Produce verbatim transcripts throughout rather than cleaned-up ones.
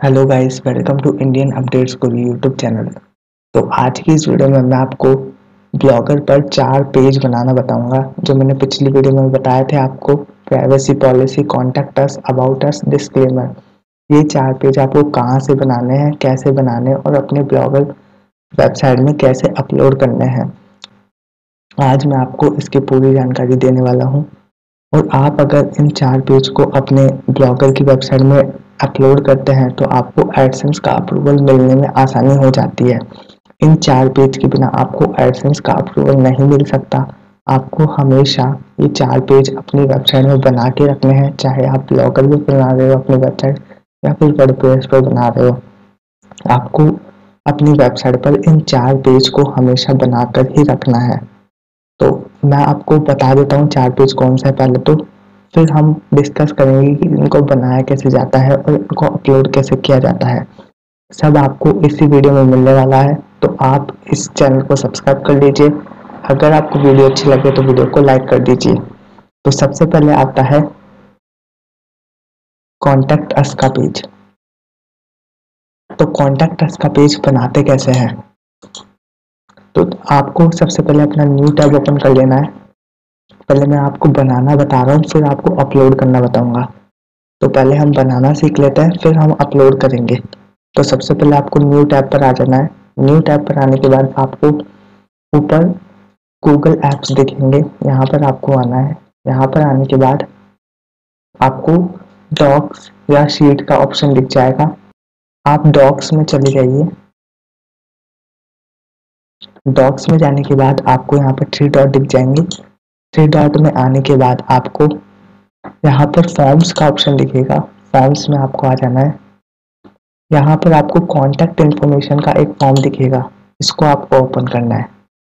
Hello guys, welcome to Indian Updates Guru YouTube channel. तो आज की इस वीडियो में मैं आपको ब्लॉगर पर चार पेज बनाना बताऊंगा, जो मैंने पिछली वीडियो में बताए थे आपको। Privacy policy, contact us, about us, disclaimer. ये चार पेज आपको कहाँ से बनाने हैं, कैसे बनाने हैं और अपने ब्लॉगर वेबसाइट में कैसे अपलोड करने हैं, आज मैं आपको इसकी पूरी जानकारी देने वाला हूँ। और आप अगर इन चार पेज को अपने ब्लॉगर की वेबसाइट में अपलोड करते हैं तो आपको एडसेंस का अप्रूवल मिलने में आसानी हो जाती है। इन चार पेज के बिना आपको एडसेंस का अप्रूवल नहीं मिल सकता। आपको हमेशा ये चार पेज अपनी वेबसाइट में बना के रखने हैं, चाहे आप ब्लॉगर भी बना रहे हो अपनी वेबसाइट या फिर वर्डप्रेस पर बना रहे हो। आपको अपनी वेबसाइट पर इन चार पेज को हमेशा बनाकर ही रखना है। तो मैं आपको बता देता हूँ चार पेज कौन सा है पहले तो, फिर हम डिस्कस करेंगे कि इनको बनाया कैसे जाता है और इनको अपलोड कैसे किया जाता है। सब आपको इसी वीडियो में मिलने वाला है, तो आप इस चैनल को सब्सक्राइब कर लीजिए। अगर आपको वीडियो अच्छी लगे तो वीडियो को लाइक कर दीजिए। तो सबसे पहले आता है कॉन्टैक्ट अस का पेज। तो कॉन्टैक्ट अस का पेज बनाते कैसे हैं, तो आपको सबसे पहले अपना न्यू टैब ओपन कर लेना है। पहले मैं आपको बनाना बता रहा हूँ, फिर आपको अपलोड करना बताऊंगा। तो पहले हम बनाना सीख लेते हैं, फिर हम अपलोड करेंगे। तो सबसे पहले आपको न्यू टैब पर आ जाना है। न्यू टैब पर आने के बाद आपको ऊपर गूगल एप्स दिखेंगे, यहाँ पर आपको आना है। यहाँ पर आने के बाद आपको डॉक्स या शीट का ऑप्शन दिख जाएगा। आप डॉक्स में चले जाइए। डॉक्स में जाने के बाद आपको यहाँ पर थ्री डॉट दिख जाएंगे। थ्री डॉट में आने के बाद आपको यहाँ पर फॉर्म्स का ऑप्शन दिखेगा। फॉर्म्स में आपको आ जाना है। यहाँ पर आपको कॉन्टैक्ट इन्फॉर्मेशन का एक फॉर्म दिखेगा, इसको आपको ओपन करना है।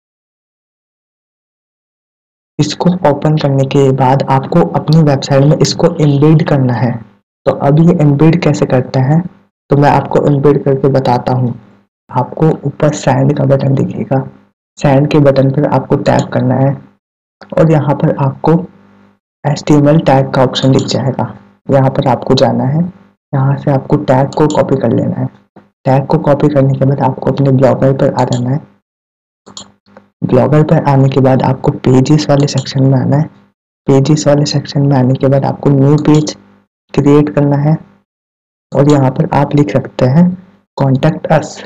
इसको ओपन करने के बाद आपको अपनी वेबसाइट में इसको एम्बेड करना है। तो अब ये एम्बेड कैसे करते हैं, तो मैं आपको एम्बेड करके बताता हूँ। आपको ऊपर सेंड का बटन दिखेगा, सेंड के बटन पर आपको टैप करना है और यहाँ पर आपको H T M L tag का ऑप्शन दिख जाएगा। यहाँ पर आपको जाना है, यहाँ से आपको टैग को कॉपी कर लेना है। टैग को कॉपी करने के बाद आपको अपने ब्लॉगर पर आ जाना है। ब्लॉगर पर आने के बाद आपको पेजेस वाले सेक्शन में आना है। पेजेस वाले सेक्शन में आने के बाद आपको न्यू पेज क्रिएट करना है और यहाँ पर आप लिख सकते हैं कॉन्टैक्ट अस।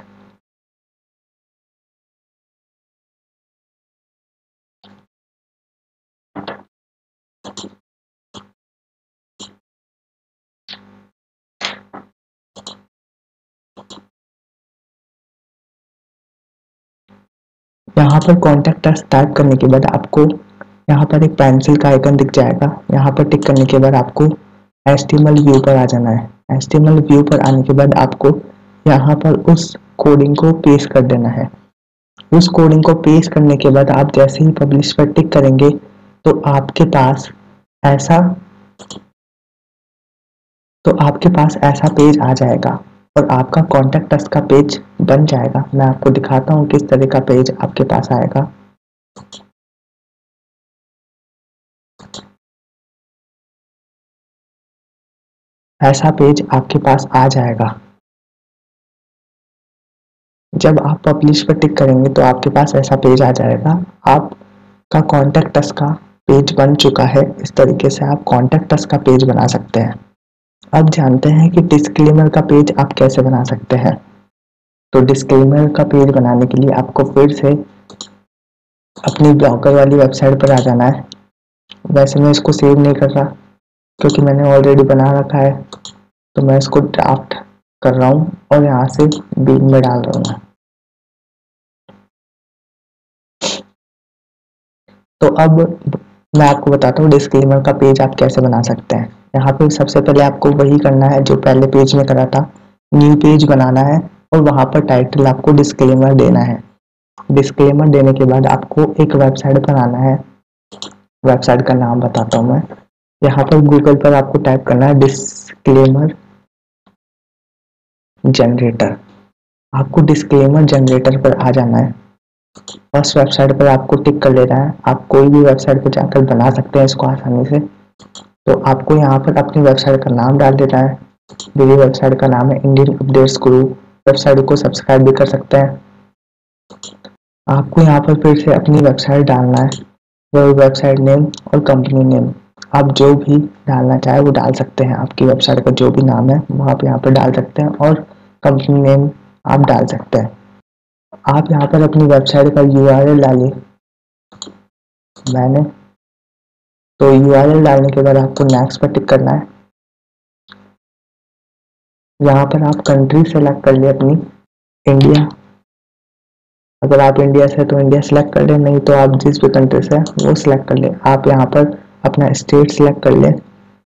यहाँ पर कॉन्टैक्ट अस टाइप करने के बाद आपको यहाँ पर एक पेंसिल का आइकन दिख जाएगा। यहाँ पर टिक करने के बाद आपको H T M L view पर आ जाना है। H T M L view पर आने के बाद आपको यहाँ पर उस कोडिंग को पेस्ट कर देना है। उस कोडिंग को पेस्ट करने के बाद आप जैसे ही पब्लिश पर टिक करेंगे तो आपके पास ऐसा तो आपके पास ऐसा पेज आ जाएगा और आपका कॉन्टैक्ट अस का पेज बन जाएगा। मैं आपको दिखाता हूँ किस तरह का पेज आपके पास आएगा। ऐसा पेज आपके पास आ जाएगा। जब आप पब्लिश पर टिक करेंगे तो आपके पास ऐसा पेज आ जाएगा। आपका कॉन्टैक्ट अस का पेज बन चुका है। इस तरीके से आप कॉन्टैक्ट अस का पेज बना सकते हैं। अब जानते हैं कि डिस्क्लेमर का पेज आप कैसे बना सकते हैं। तो डिस्क्लेमर का पेज बनाने के लिए आपको फिर से अपनी ब्लॉगर वाली वेबसाइट पर आ जाना है। वैसे मैं इसको सेव नहीं कर रहा क्योंकि मैंने ऑलरेडी बना रखा है, तो मैं इसको ड्राफ्ट कर रहा हूँ और यहाँ से बीम में डाल रहा हूँ। तो अब मैं आपको बताता हूँ डिस्क्लेमर का पेज आप कैसे बना सकते हैं। यहाँ पे सबसे पहले आपको वही करना है जो पहले पेज में करा था, न्यू पेज बनाना है और वहाँ पर टाइटल आपको डिस्क्लेमर देना है। डिस्क्लेमर देने के बाद आपको एक वेबसाइट पर आना है। वेबसाइट का नाम बताता हूँ मैं। यहाँ पर गूगल पर आपको टाइप करना है डिस्क्लेमर जनरेटर। आपको डिस्क्लेमर जनरेटर पर आ जाना है। फर्स्ट वेबसाइट पर आपको टिक कर लेना है। आप कोई भी वेबसाइट पर जाकर बना सकते हैं इसको आसानी से। तो आपको यहाँ पर अपनी वेबसाइट का नाम डाल देना है। मेरी वेबसाइट का नाम है इंडियन अपडेट्स गुरु। वेबसाइट को सब्सक्राइब भी कर सकते हैं। आपको यहाँ पर फिर से अपनी वेबसाइट डालना है, वो वेबसाइट नेम और कंपनी नेम आप जो भी डालना चाहे वो डाल सकते हैं। आपकी वेबसाइट का जो भी नाम है वो आप यहाँ पर डाल सकते हैं और कंपनी नेम आप डाल सकते हैं। आप यहाँ पर अपनी वेबसाइट का यू आर एल डालिए। मैंने तो यू आर एल डालने के बाद आपको नेक्स्ट पर टिक करना है। यहाँ पर आप कंट्री सेलेक्ट कर लिए अपनी, इंडिया। अगर आप इंडिया से तो इंडिया सेलेक्ट कर ले, नहीं तो आप जिस भी कंट्री से वो सिलेक्ट कर ले। आप यहाँ पर अपना स्टेट सिलेक्ट कर ले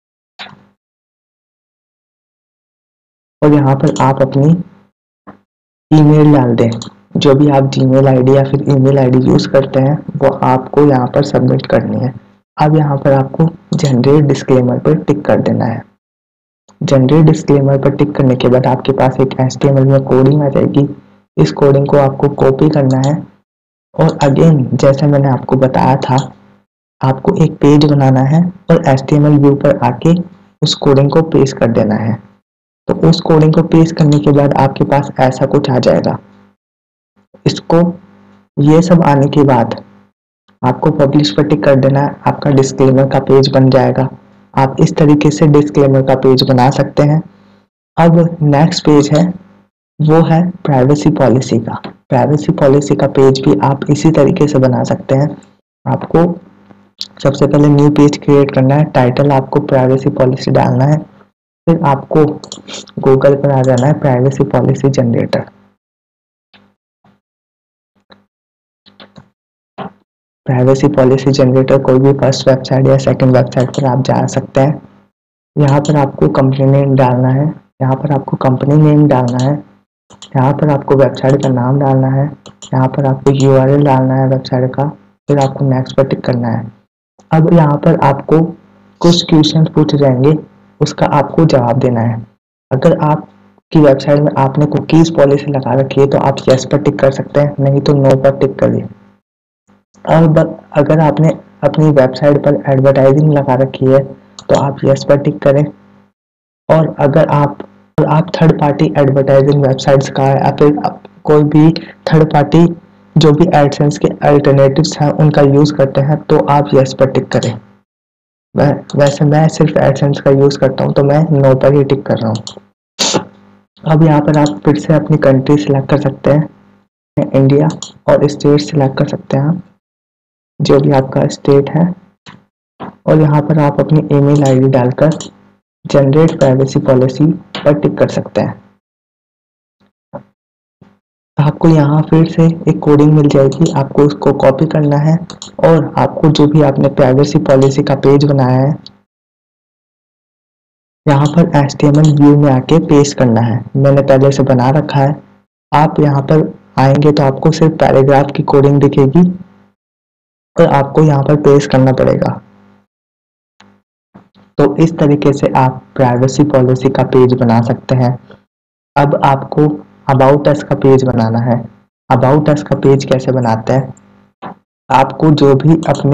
और यहाँ पर आप अपनी ईमेल डाल दें। जो भी आप जीमेल आईडी या फिर ईमेल आईडी यूज करते हैं वो आपको यहाँ पर सबमिट करनी है। अब यहाँ पर आपको जनरेट डिस्क्लेमर पर टिक कर देना है। जनरेट डिस्क्लेमर पर टिक करने के बाद आपके पास एक एच टी एम एल में कोडिंग आ जाएगी। इस कोडिंग को आपको कॉपी करना है और अगेन जैसे मैंने आपको बताया था, आपको एक पेज बनाना है और H T M L view पर आके उस कोडिंग को पेस्ट कर देना है। तो उस कोडिंग को पेस्ट करने के बाद आपके पास ऐसा कुछ आ जाएगा। इसको ये सब आने के बाद आपको पब्लिश पर टिक कर देना है। आपका डिस्क्लेमर का पेज बन जाएगा। आप इस तरीके से डिस्क्लेमर का पेज बना सकते हैं। अब नेक्स्ट पेज है, वो है प्राइवेसी पॉलिसी का। प्राइवेसी पॉलिसी का पेज भी आप इसी तरीके से बना सकते हैं। आपको सबसे पहले न्यू पेज क्रिएट करना है। टाइटल आपको प्राइवेसी पॉलिसी डालना है। फिर आपको गूगल पर आ जाना है privacy policy generator. Privacy policy generator कोई भी फर्स्ट वेबसाइट या सेकंड वेबसाइट पर आप जा सकते हैं। यहाँ पर आपको कंपनी नेम डालना है। यहाँ पर आपको कंपनी नेम डालना है। यहाँ पर आपको वेबसाइट का नाम डालना है। यहाँ पर आपको यू आर एल डालना है वेबसाइट का। फिर आपको नेक्स्ट पर टिक करना है। अब यहाँ पर आपको कुछ क्वेश्चन पूछे जाएंगे, उसका आपको जवाब देना है। अगर आपकी वेबसाइट में आपने कुकीज पॉलिसी लगा रखी है तो आप यस पर टिक कर सकते हैं, नहीं तो नो पर टिक करिए। और अगर आपने अपनी वेबसाइट पर एडवर्टाइजिंग लगा रखी है तो आप यस पर टिक करें। और अगर आप और आप थर्ड पार्टी एडवर्टाइजिंग वेबसाइट्स का या फिर कोई भी थर्ड पार्टी जो भी एडसेंस के अल्टरनेटिव्स हैं उनका यूज़ करते हैं तो आप यस पर टिक करें। मैं वैसे मैं सिर्फ एडसेंस का यूज़ करता हूँ तो मैं नो पर ही टिक कर रहा हूँ। अब यहाँ पर आप फिर से अपनी कंट्री सिलेक्ट कर सकते हैं, इंडिया, और स्टेट सिलेक्ट कर सकते हैं आप जो भी आपका स्टेट है। और यहाँ पर आप अपनी ईमेल आईडी डालकर जनरेट प्राइवेसी पॉलिसी पर टिक कर सकते हैं। आपको यहाँ फिर से एक कोडिंग मिल जाएगी, आपको उसको कॉपी करना है और आपको जो भी आपने प्राइवेसी पॉलिसी का पेज बनाया है यहाँ पर H T M L view में आके पेस्ट करना है। मैंने पहले से बना रखा है। आप यहाँ पर आएंगे तो आपको सिर्फ पैराग्राफ की कोडिंग दिखेगी और आपको यहाँ पर पेस्ट करना पड़ेगा। तो इस तरीके से आप प्राइवेसी पॉलिसी का पेज बना सकते हैं। अब आपको अबाउट अस का पेज बनाना है। अबाउट अस का पेज कैसे बनाते हैं, आपको जो भी अपने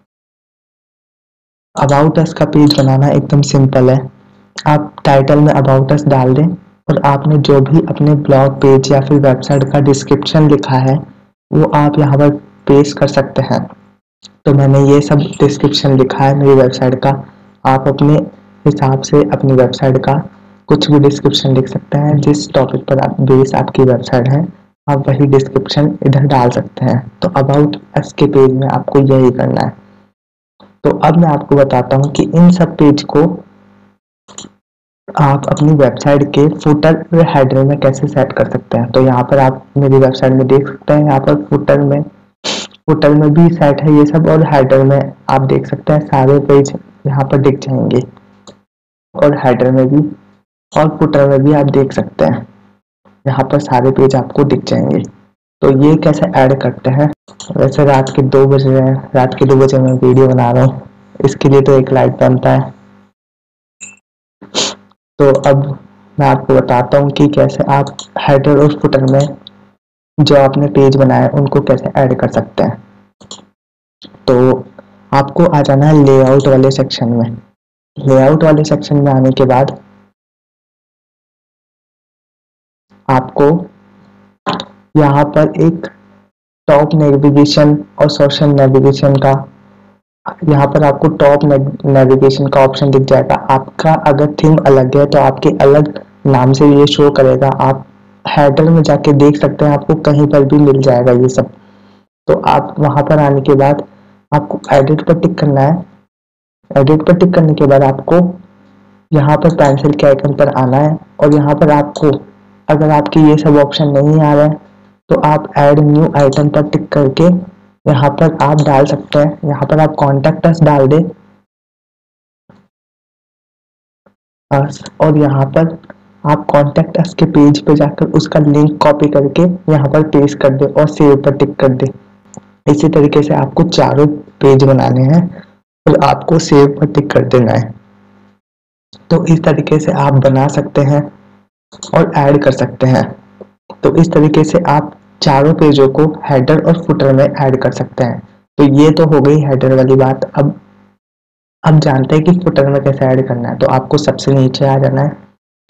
अबाउट अस का पेज बनाना एकदम सिंपल है। आप टाइटल में अबाउट अस डाल दें और आपने जो भी अपने ब्लॉग पेज या फिर वेबसाइट का डिस्क्रिप्शन लिखा है वो आप यहाँ पर पेस्ट कर सकते हैं। तो मैंने ये सब डिस्क्रिप्शन लिखा है मेरी वेबसाइट का। आप अपने हिसाब से अपनी वेबसाइट का कुछ भी डिस्क्रिप्शन लिख सकते हैं। जिस टॉपिक पर आप बेस आपकी वेबसाइट है आप वही डिस्क्रिप्शन इधर डाल सकते हैं। तो अबाउट अस के पेज में आपको यही करना है। तो अब मैं आपको बताता हूँ कि इन सब पेज को आप अपनी वेबसाइट के फुटर और हेडर में कैसे सेट कर सकते हैं। तो यहाँ पर आप मेरी वेबसाइट में देख सकते हैं, यहाँ पर फुटर में फुटर में भी सेट है ये सब और हेडर में आप देख सकते हैं सारे पेज यहाँ पर दिख जाएंगे और हेडर में भी और फुटर में भी आप देख सकते हैं यहाँ पर सारे पेज आपको दिख जाएंगे। तो ये कैसे ऐड करते हैं, वैसे रात के दो बजे रात के दो बजे मैं वीडियो बना रहा हूँ, इसके लिए तो एक लाइक बनता है। तो अब मैं आपको बताता हूँ कि कैसे आप हेडर और फुटर में जो आपने पेज बनाया है उनको कैसे ऐड कर सकते हैं। तो आपको आ जाना है लेआउट वाले सेक्शन में। लेआउट वाले सेक्शन में आने के बाद आपको यहाँ पर एक टॉप नेविगेशन और सोशल नेविगेशन का, यहाँ पर आपको टॉप नेविगेशन का ऑप्शन दिख जाएगा। आपका अगर थीम अलग है तो आपके अलग नाम से ये शो करेगा। आप हेडर में जाके देख सकते हैं, आपको कहीं पर भी मिल जाएगा ये सब। तो आप वहां पर आने के बाद आपको एडिट पर टिक करना है। एडिट पर टिक करने के बाद आपको यहाँ पर पेंसिल के आइकन पर आना है और यहाँ पर आपको, अगर आपके ये सब ऑप्शन नहीं आ रहे हैं तो आप ऐड न्यू आइटम पर टिक करके यहाँ पर आप डाल सकते हैं। यहाँ पर आप कॉन्टेक्ट अस डाल दें और यहाँ पर आप कॉन्टेक्ट अस के पेज पे जाकर उसका लिंक कॉपी करके यहाँ पर पेस्ट कर दे और सेव पर टिक कर दे। इसी तरीके से आपको चारों पेज बनाने हैं और आपको सेव पर टिक कर देना है। तो इस तरीके से आप बना सकते हैं और ऐड कर सकते हैं। तो इस तरीके से आप चारों पेजों को हेडर और फुटर में ऐड कर सकते हैं। तो ये तो हो गई हेडर वाली बात। अब अब जानते हैं कि फुटर में कैसे ऐड करना है। तो आपको सबसे नीचे आ जाना है।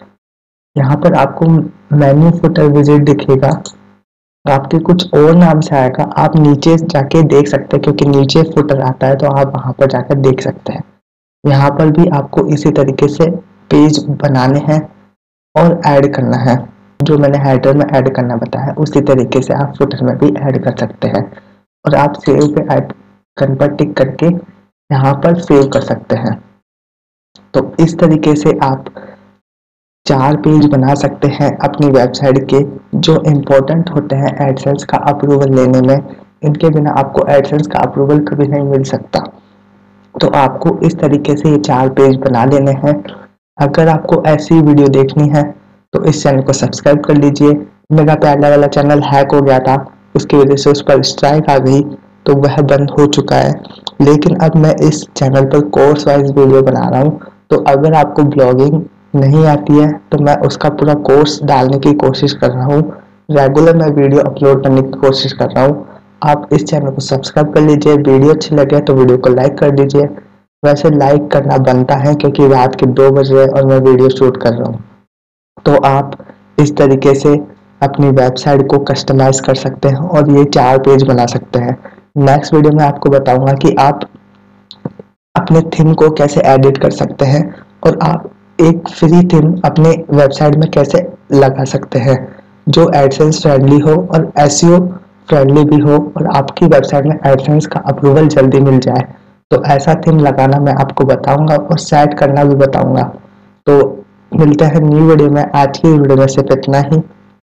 यहाँ पर आपको मेन्यू फुटर विजिट दिखेगा, आपके कुछ और नाम से आएगा। आप नीचे जाके देख सकते हैं, क्योंकि नीचे फुटर आता है तो आप वहां पर जाकर देख सकते हैं। यहाँ पर भी आपको इसी तरीके से पेज बनाने हैं और ऐड करना है। जो मैंने हेडर में ऐड करना बताया उसी तरीके से आप फुटर में भी ऐड कर सकते हैं और आप सेव पे आइकन पर टिक करके यहाँ पर सेव कर सकते हैं। तो इस तरीके से आप चार पेज बना सकते हैं अपनी वेबसाइट के, जो इम्पोर्टेंट होते हैं एडसेंस का अप्रूवल लेने में। इनके बिना आपको एडसेंस का अप्रूवल कभी नहीं मिल सकता। तो आपको इस तरीके से ये चार पेज बना लेने हैं। अगर आपको ऐसी वीडियो देखनी है तो इस चैनल को सब्सक्राइब कर लीजिए। मेरा पहला वाला चैनल हैक हो गया था, उसकी वजह से उस पर स्ट्राइक आ गई तो वह बंद हो चुका है। लेकिन अब मैं इस चैनल पर कोर्स वाइज वीडियो बना रहा हूँ। तो अगर आपको ब्लॉगिंग नहीं आती है तो मैं उसका पूरा कोर्स डालने की कोशिश कर रहा हूँ। रेगुलर मैं वीडियो अपलोड करने की कोशिश कर रहा हूँ। आप इस चैनल को सब्सक्राइब कर लीजिए। वीडियो अच्छी लगे तो वीडियो को लाइक कर दीजिए। वैसे लाइक करना बनता है क्योंकि रात के दो बज रहे और मैं वीडियो शूट कर रहा हूँ। तो आप इस तरीके से अपनी वेबसाइट को कस्टमाइज कर सकते हैं और ये चार पेज बना सकते हैं। नेक्स्ट वीडियो में आपको बताऊंगा कि आप अपने थीम को कैसे एडिट कर सकते हैं और आप एक फ्री थीम अपने वेबसाइट में कैसे लगा सकते हैं जो एडसेंस फ्रेंडली हो और एसईओ फ्रेंडली भी हो और आपकी वेबसाइट में एडसेंस का अप्रूवल जल्दी मिल जाए। तो ऐसा थीम लगाना मैं आपको बताऊंगा और सेट करना भी बताऊंगा। तो मिलते हैं न्यू वीडियो में। आज की वीडियो में सिर्फ इतना ही।